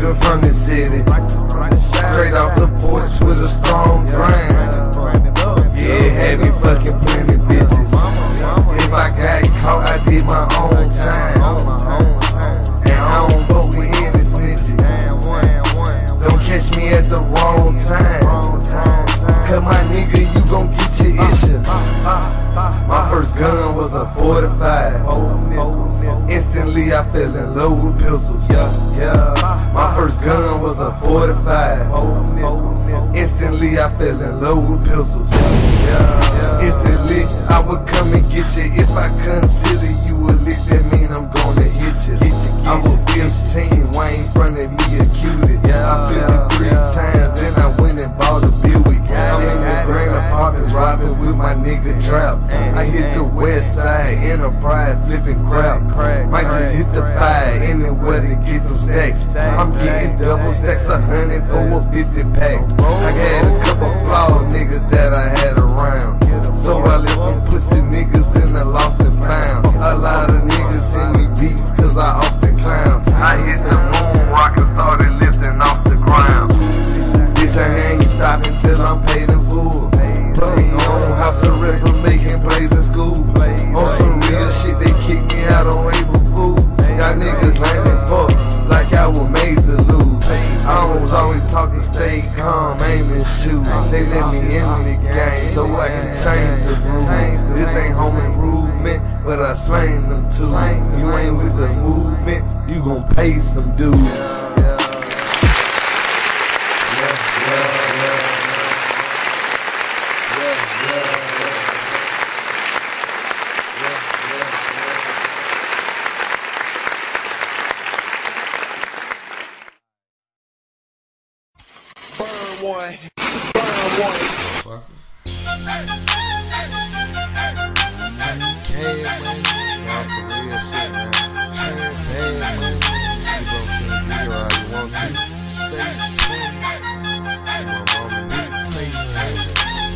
Rapping from the city, straight off the porch with a strong grind. Yeah, had me fucking plenty bitches. If I got caught, I did my own time. And I don't fuck with any snitches. Don't catch me at the wrong time. Cause my nigga, you gon' get your issue. My first gun was a 45. Instantly I fell in love with pistols. My first gun was a 45. Instantly I fell in love with pistols. Instantly I would come and get you. If I consider you a lick, that mean I'm gonna hit you. I was 15, Wayne fronted me a cutie. I flipped it 3 times, then I went and bought a Buick. I'm in the grand apartments robbing with my nigga Trap. I hit the west side, Enterprise flipping crap. Might just hit the 5 anywhere to get them stacks. I'm getting double stacks, 100 for a 50 pack. I had a couple flawed niggas that I had around, so I left them pussy niggas in the lost and found. A lot of niggas send me beats cause I often clown. I hit the moon rock and started lifting off the ground. Bitch, I ain't stopping till I'm paid in full. Put me on house arrest for making plays in school. On some real shit, they kicked me out on April Fool. Y'all niggas lame and fuck like I was made to lose. I was always talking, stay calm, aim and shoot. They let me in the game so I can change the rules. This ain't home improvement, but I slang them too. You ain't with the movement, you gon' pay some dues. One. Cash money, that's some real shit, man. Trap bad money, sleep on King G or all you want to. Stay 20, my mama big face, man.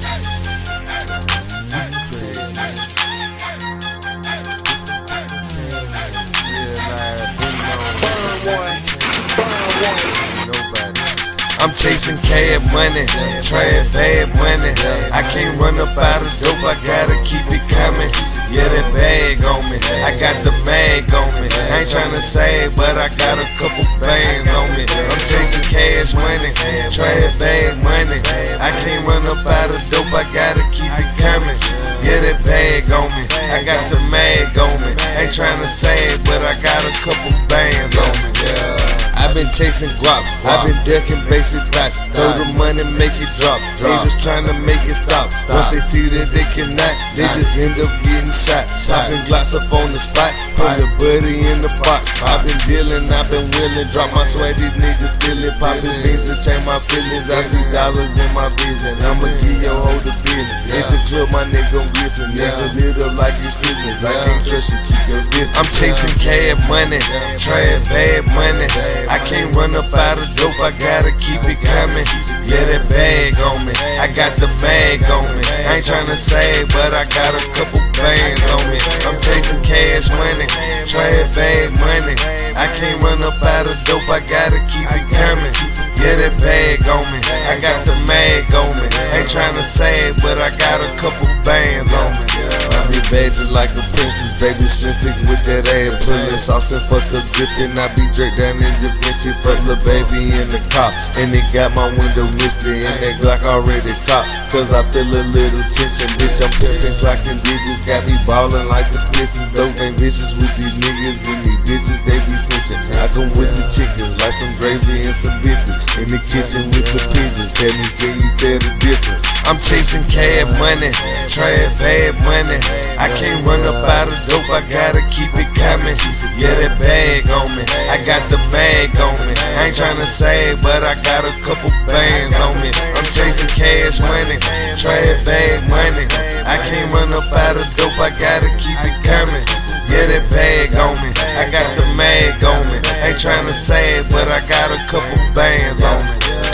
I'm chasing cash money, trap bad money. I can't run up out of dope, I gotta keep it coming. Yeah, that bag on me, I got the mag on me. I ain't tryna save, but I got a couple bands on me. I'm chasing cash money, trap bag money. I can't run up out of dope, I gotta keep it coming. Yeah, that bag on me, I got the mag on me. Ain't tryna save, but I got a couple bands on me. I've been chasing guap, I've been ducking basic thoughts. Throw the money, make it drop. Haters trying to make it stop. Once they see that they cannot, they just end up getting shot. Popping glocks up on the spot, put the buddy in the box. I've been dealing, I've been willing. Drop my swag, these niggas stealing. Popping beans to change my feelings. I see dollars in my vision. I'ma give your hoe the business. Hit the club, my nigga gon' glisten. Nigga lit up like it's Christmas. I can't trust you, keep your distance. I'm chasing cash money, trap bad money. I can't run up out of dope, I gotta keep it coming. Yeah, that bag on me, I got the mag on me. I ain't tryna save, but I got a couple bands on me. I'm chasing cash money, trap bag money. I can't run up out of dope, I gotta keep it coming. Yeah, that bag on me, I got the mag on me. Ain't tryna save, but I got a couple bands on me. I be bad just like a princess, baby, shrimping with that ass, pulling sauce and fucked up dripping. I be Drake down in Da Vinci, fuck the baby in the car, and it got my window misty, and that Glock already caught. Cause I feel a little tension, bitch, I'm pimping, clocking digits, got me ballin' like the Pistons. Dope ain't vicious with these niggas, and these bitches, they be snitching. I come with the chickens, like some gravy and some biscuits, in the kitchen with the pigeons. Tell me, can you tell the difference? I'm chasing cash money, trap bad money. I can't run up out of dope, I gotta keep it coming. Yeah, that bag on me, I got the mag on me. I ain't tryna save, but I got a couple bands on me. I'm chasing cash money, trap bag money. I can't run up out of dope, I gotta keep it coming. Yeah, that bag on me, I got the mag on me. Ain't tryna save, but I got a couple bands on me.